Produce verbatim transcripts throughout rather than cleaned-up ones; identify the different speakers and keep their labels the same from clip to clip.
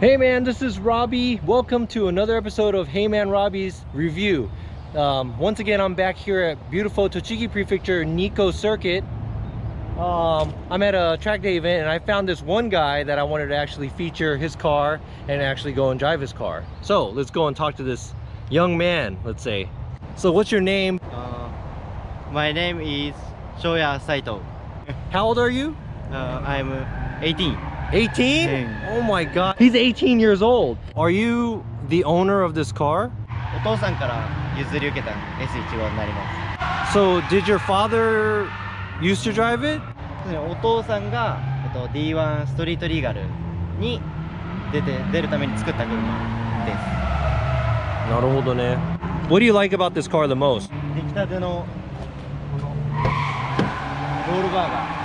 Speaker 1: Hey man, this is Robbie. Welcome to another episode of Hey Man Robbie's Review. Um, once again, I'm back here at beautiful Tochigi Prefecture Nikko Circuit. Um, I'm at a track day event and I found this one guy that I wanted to actually feature his car and actually go and drive his car. So let's go and talk to this young man, let's say. So what's your name?
Speaker 2: Uh, my name is Shoya Saito.
Speaker 1: How old are you?
Speaker 2: Uh, I'm eighteen.
Speaker 1: eighteen?
Speaker 2: Yeah.
Speaker 1: Oh my god. He's eighteen years old. Are you the owner of this car?
Speaker 2: お父さんから譲り受けた エスじゅういち 号になります。
Speaker 1: So did your father used to drive it?
Speaker 2: お父さんが、えっと、ディーワン ストリートリーガルに出て出るために作った車です。
Speaker 1: なるほどね。What do you like about this car the most?
Speaker 2: 出来たてのこのロールバーが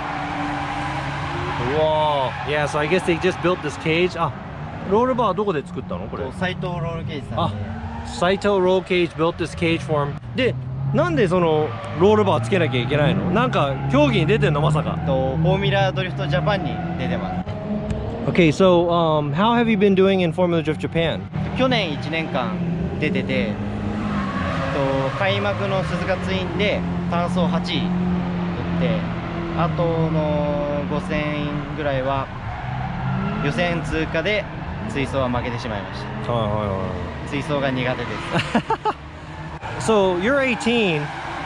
Speaker 1: Whoa. Yeah, so I guess they just built this cage. あ、ロールバーどこで作ったのこれ？
Speaker 2: 斎藤ロールケージさんで。
Speaker 1: Saito Roll Cage built this cage for him. で、なんでそのロールバーつけなきゃいけないの？なんか競技に出てんのまさか？
Speaker 2: とフォーミュラドリフトジャパンに出てます。
Speaker 1: Okay, so um, how have you been doing in Formula Drift Japan?
Speaker 2: 去年いちねんかん出てて、と開幕の鈴鹿ツインで単走はちい取って、あとのごせんぐらいは予選通過で追走は負けてしまいました。
Speaker 1: はいはいはい。
Speaker 2: 追走が苦手です。
Speaker 1: So you're eighteen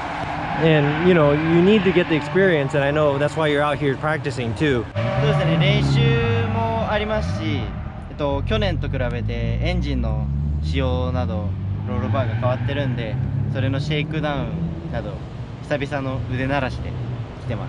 Speaker 1: and you know you need to get the experience and I know that's why you're out here practicing too.
Speaker 2: そうですね、練習もありますし、えっと、去年と比べてエンジンの仕様などロールバーが変わってるんで、それのシェイクダウンなど久々の腕慣らしで来てます。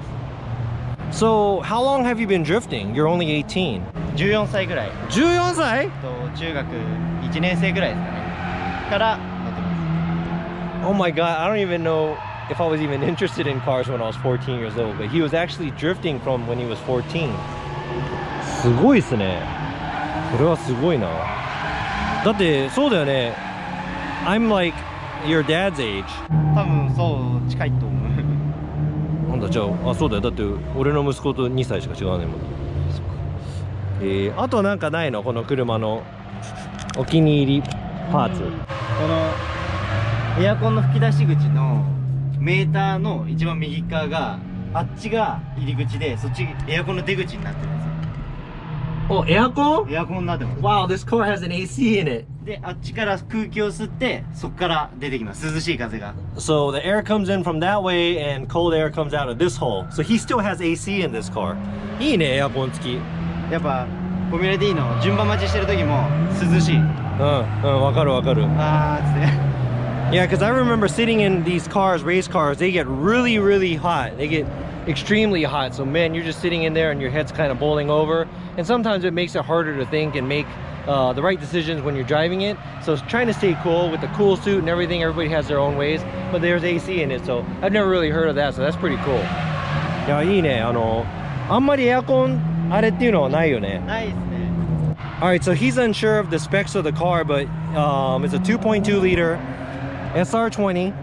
Speaker 1: So how long have you been drifting? You're only eighteen.
Speaker 2: じゅうよんさいぐらい。
Speaker 1: じゅうよんさい？
Speaker 2: と中学いちねん生ぐらいですかねから乗ってます。
Speaker 1: Oh my god, I don't even know if I was even interested in cars when I was fourteen years old, but he was actually drifting from when he was fourteen. すごいっすね。それはすごいな。だってそうだよね。I'm like your dad's age.
Speaker 2: 多分そう近いと思う。
Speaker 1: なんだじゃあ、あ、そうだよ。だって俺の息子とにさいしか違わないもん。えー、あとなんかないのこの車のお気に入りパーツ。
Speaker 2: このエアコンの吹き出し口のメーターの一番右側があっちが入り口で、そっちエアコンの出口になってるんですよ。
Speaker 1: お、エアコン？
Speaker 2: エアコンになってます。
Speaker 1: Wow, this car has an A C in it.
Speaker 2: で、あっちから空気を吸ってそこから出てきます。涼しい風が。
Speaker 1: So the air comes in from that way and cold air comes out of this hole. So he still has A C in this car. いいね、エアコン付き。
Speaker 2: やっぱフォーミュラ D の順番待ちしてる時も涼しい。
Speaker 1: うん、うん、わかるわかる。
Speaker 2: あーっつって。
Speaker 1: Yeah, because I remember sitting in these cars, race cars, they get really, really hot. They get extremely hot. So man, you're just sitting in there and your head's kind of bowling over. And sometimes it makes it harder to think and make uh, the right decisions when you're driving it. So trying to stay cool with the cool suit and everything, everybody has their own ways. But there's A C in it, so I've never really heard of that. So that's pretty cool. いや、いいね。あの、あんまりエアコンあれっていうのはないよね。
Speaker 2: ないですね。
Speaker 1: Alright, so he's unsure of the specs of the car, but um, it's a two point two liter S R twenty.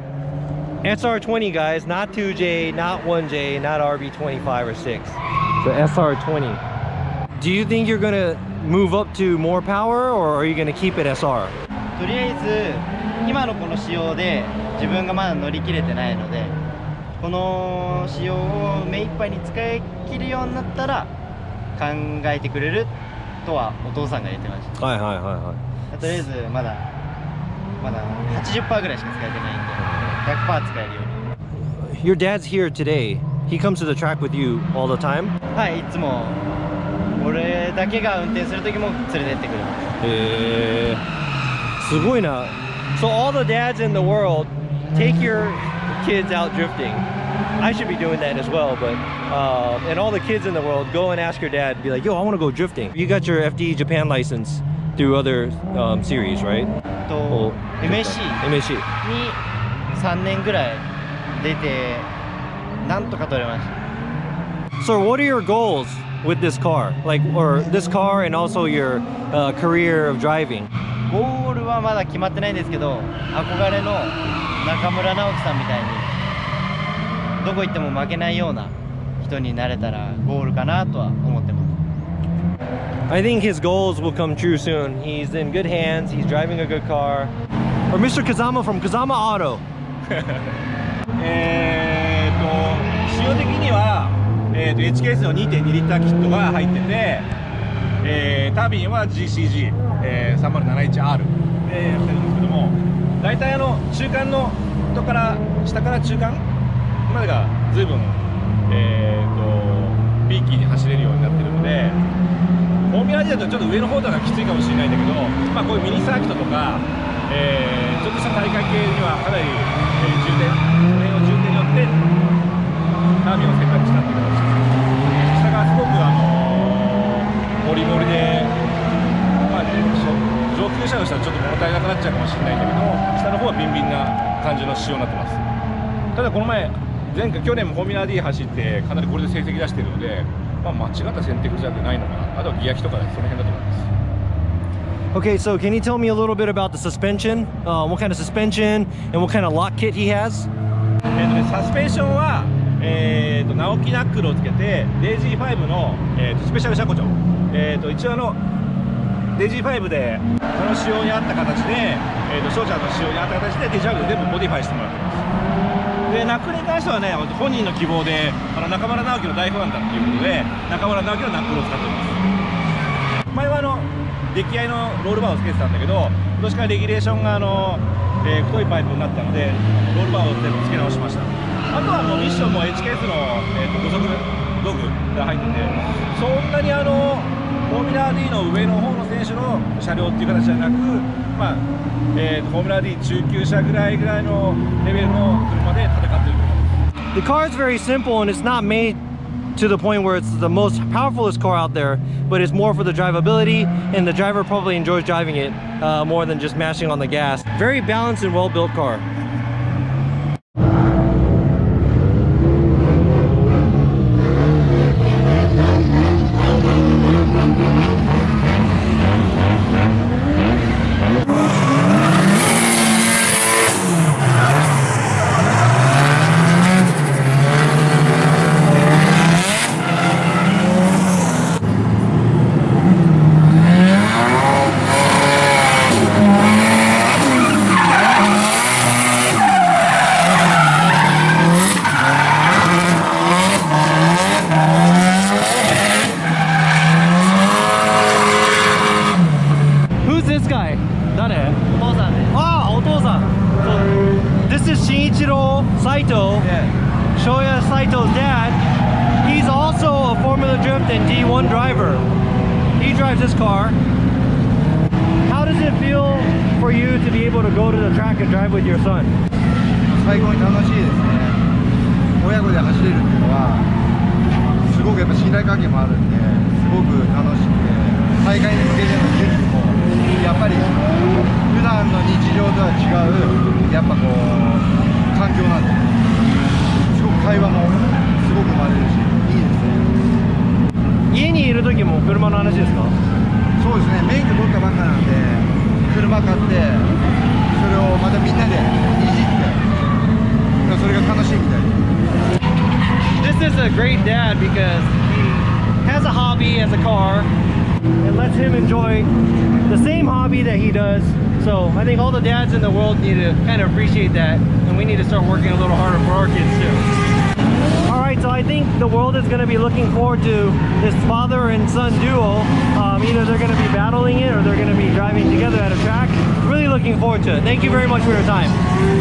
Speaker 1: S R twenty, guys, not two J, not one J, not R B twenty-five or six. The S R twenty. Do you think you're gonna move up to more power or are you gonna keep it S R?
Speaker 2: とりあえず今のこの仕様で自分がまだ乗り切れてないので、この仕様を目いっぱいに使い切るようになったら考えてくれるとはお父さんが言ってました。
Speaker 1: はいはいはいはい。
Speaker 2: とりあえずまだまだ はちじゅっパーセント ぐらいしか使えてないんで ひゃくパーセント 使えるように。
Speaker 1: Your dad's here today. He comes to the track with you all the time?
Speaker 2: はい、いつも俺だけが運転する時も連れてってくれます。
Speaker 1: へー、すごいな。So all the dads in the world, take your kids out drifting. I should be doing that as well, but uh, and all the kids in the world, go and ask your dad, be like, yo, I want to go drifting. You got your F D Japan license through other um, series, right?
Speaker 2: と エムエスシー
Speaker 1: エムエスシー
Speaker 2: にさんねんぐらい出てなんとか取れました。
Speaker 1: So what are your goals with this car? Like, or this car and also your uh, career of driving?
Speaker 2: ゴールはまだ決まってないんですけど、憧れの中村直樹さんみたいにどこ行っても負けないような人になれたらゴールかなとは思ってます。
Speaker 1: I think his goals will come true soon. He's in good hands. He's driving a good car. Or Mister Kazama from Kazama Auto.
Speaker 3: えーと仕様的には、えー、と エイチケーエス の にてんに リッターキットが入ってて、えー、タービンは ジーシージー、えー、さんまるなないちアール でやってるんですけども、大体あの中間のとから下から中間までが随分、えー、とピーキーに走れるようになってるので、フォーミュラ D だとちょっと上の方とかきついかもしれないんだけど、まあ、こういうミニサーキットとか、えー、ちょっとした大会系にはかなり、えー、重点、その辺の重点によってタービンを選択したっていう形です。下がすごくあのー、モリモリで、まあ、上級者の人はちょっと物足りなくなっちゃうかもしれないんだけど、下の方はビンビンな感じの仕様になってます。ただこの前前回去年もフォーミュラ D 走ってかなりこれで成績出してるので、まあ、間違った選択じゃないのかな。あとはギア機とかその辺だと思います。
Speaker 1: Okay, so can you tell me a little bit about the suspension? Uh, what kind of suspension and what kind of lock kit he has?
Speaker 3: えーとね、サスペンションは、えーと直木ナックルをつけて デイジーファイブ の、えーとスペシャル車庫長、えーと一応あの デイジーファイブ でこの仕様に合った形で、えーと翔ちゃんの仕様に合った形で デイジーファイブ で全部モディファイしてもらってます。でナックルに関してはね、本人の希望であの中村直樹の大ファンだっていうことで中村直樹のナックルを使っております。前はあの出来合いのロールバーをつけてたんだけど、今年からレギュレーションがあの、えー、太いパイプになったのでロールバーを全部付け直しました。あとはもうミッションも エイチケーエス の、えー、と土足道具が入ってて、そんなにあのフォーミュラ D の上の方の選手の車両っていう形じゃなく、まあえー、とフォーミュラ D 中級車ぐらいぐらいのレベルの車で戦っていると思います。
Speaker 1: The car is very simple and it's not made to the point where it's the most powerfulest car out there, but it's more for the drivability, and the driver probably enjoys driving it uh, more than just mashing on the gas. Very balanced and well-built car. Saito,
Speaker 2: Yeah.
Speaker 1: Shoya Saito's dad, he's also a Formula Drift and D one driver. He drives this car. How does it feel for you to be able to go to the track and drive with your son?
Speaker 2: 最高に楽しいですね。親子で走れるっていうのはすごくやっぱ信頼関係もあるんで、すごく楽しくて、大会に向けての準備もやっぱり普段の日常とは違うやっぱこう環境なんで、すごく会話もすごく生まれるしいいですね。
Speaker 1: 家にいる時も車の話ですか？
Speaker 2: そうですね、免許取ったばっかなんで車買ってそれをまたみんなでいじってそれが楽しいみたいで。
Speaker 1: This is a great dad because he has a hobby as a car and lets him enjoy the same hobby that he does. So I think all the dads in the world need to kind of appreciate that, and we need to start working a little harder for our kids too. All right, so I think the world is going to be looking forward to this father and son duo. Um, either they're going to be battling it or they're going to be driving together at a track. Really looking forward to it. Thank you very much for your time.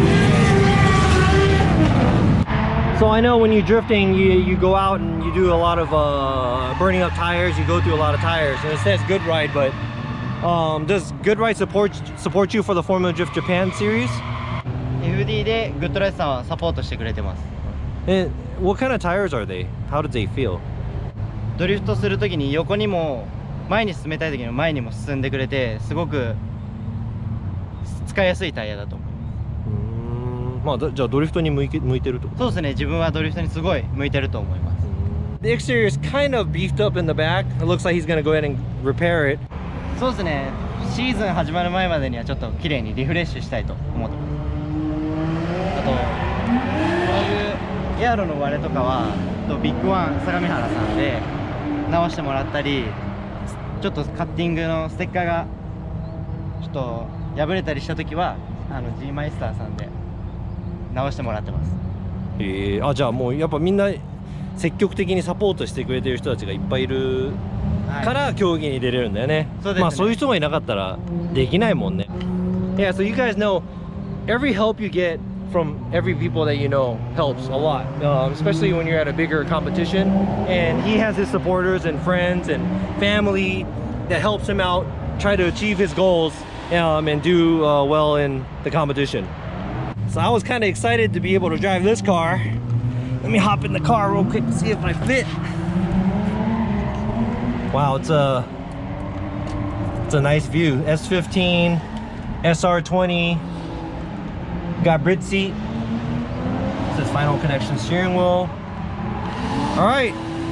Speaker 1: So I know when you're drifting, you, you go out and you do a lot of uh, burning up tires. You go through a lot of tires, and it says Good Ride, but um, does Good Ride support support you for the Formula Drift Japan series?
Speaker 2: エフディー でグッドライスさんはサポートしてくれてます。
Speaker 1: And what kind of tires are they? How did they feel?
Speaker 2: ドリフトするときに横にも前に進めたいときに前にも進んでくれて、すごく使いやすいタイヤだと思います。
Speaker 1: まあ、じゃあドリフトに向いて、向いてるってこと？
Speaker 2: そうですね、自分はドリフトにすごい向いてると思います。
Speaker 1: The exterior is kind of beefed up in the back. It looks like he's gonna go ahead and repair it.
Speaker 2: そうですね、シーズン始まる前までにはちょっと綺麗にリフレッシュしたいと思ってます。あとこういうエアロの割れとかはビッグワン相模原さんで直してもらったりちょっとカッティングのステッカーがちょっと破れたりした時はあの G マイスターさんで直してもらってます。
Speaker 1: えー、あじゃあもうやっぱみんな積極的にサポートしてくれてる人たちがいっぱいいるから競技に出れるんだよね。
Speaker 2: そうですね。
Speaker 1: まあそういう人がいなかったらできないもんね。Yeah, so you guys know every help you get from every people that you know helps a lot, um, especially when you're at a bigger competition. And he has his supporters and friends and family that helps him out try to achieve his goals um, and do uh, well in the competition. So I was kind of excited to be able to drive this car. Let me hop in the car real quick to see if I fit. Wow, it's a it's a nice view. S fifteen, S R twenty. Got Brit seat. This is final connection steering wheel. All right.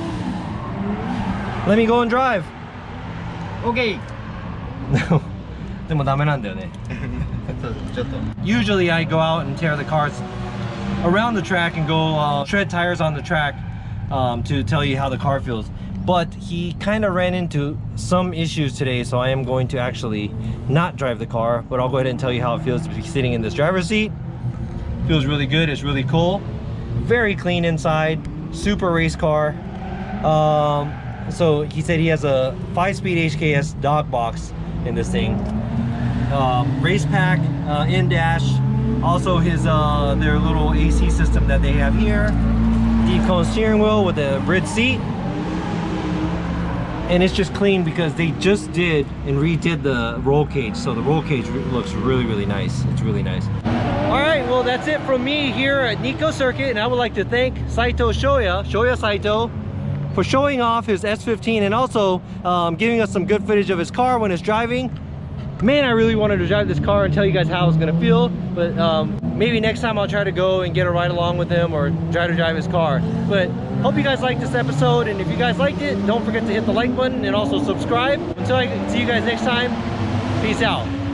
Speaker 1: Let me go and drive.
Speaker 2: OK!
Speaker 1: でもダメなんだよね。
Speaker 2: ちょっと
Speaker 1: Usually I go out and tear the cars around the track and go uh, shred tires on the track um, to tell you how the car feels. But he kind of ran into some issues today, so I am going to actually not drive the car, but I'll go ahead and tell you how it feels to be sitting in this driver's seat. Feels really good, it's really cool. Very clean inside, super race car. Um, so he said he has a five-speed H K S dog box in this thing. Um, race pack, uh, in-dash, also his uh, their little A C system that they have here. Deep cone steering wheel with a Brit seat. And it's just clean because they just did and redid the roll cage, so the roll cage looks really really nice. It's really nice. All right, well that's it from me here at Nikko Circuit, and I would like to thank Saito Shoya, Shoya Saito, for showing off his S fifteen and also um, giving us some good footage of his car when it's driving. Man, I really wanted to drive this car and tell you guys how it's gonna feel, but um, maybe next time I'll try to go and get a ride along with him or try to drive his car. But hope you guys liked this episode, and if you guys liked it, don't forget to hit the like button and also subscribe. Until I see you guys next time, peace out.